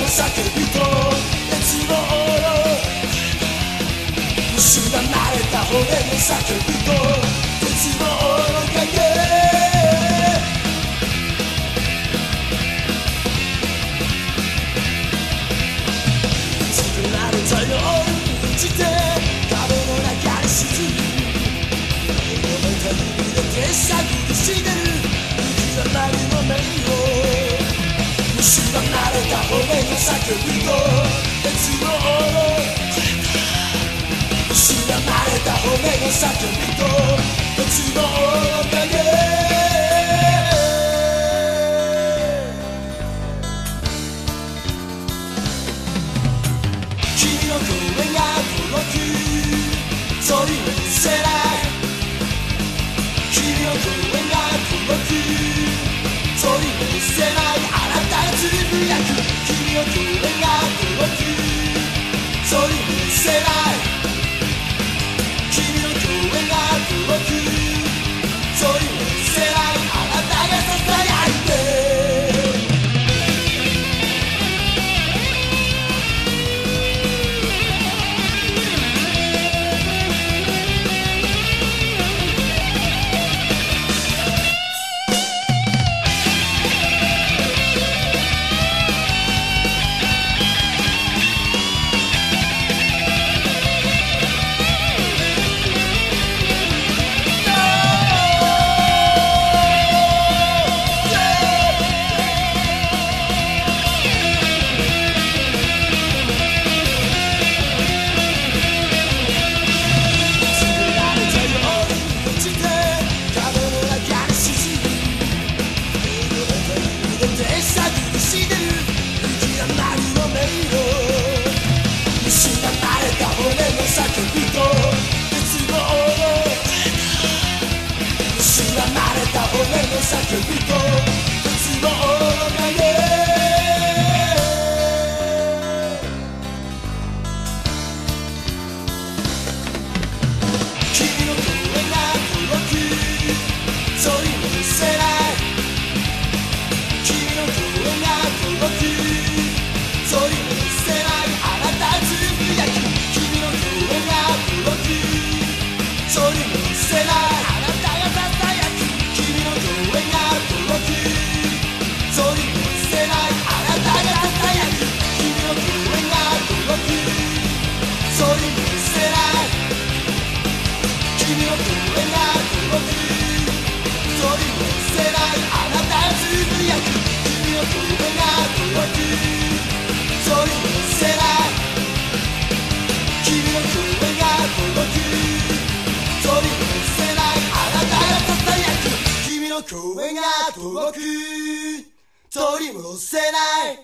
叫びと熱望蝕まれた骨の叫びと絶望の影作られたように満ちて壁の中に沈む埋めた指で手探りしてる行き止まりの迷路蝕まれた骨の叫びと絶望蝕まれた骨の叫びと絶望の影君の声が届くそりもせない君の声が届くそりもせないあなたがつぶやく君の声が届くそりもせない君の声が届くそりもせないあなたがささやいて叫びと絶望の影君の声が届くそりもせない君の声が届くそりもせないあなたつぶやき君の声が届くそりもせないあなたがささやく君の声が届くそりもせないあなたがささやく君の声が届くそりもせない君の声が届くそりもせないあなたがつぶやく君の声が届くそりもせない君の声が届くそりもせないあなたがささやく君の声が届くそりもせない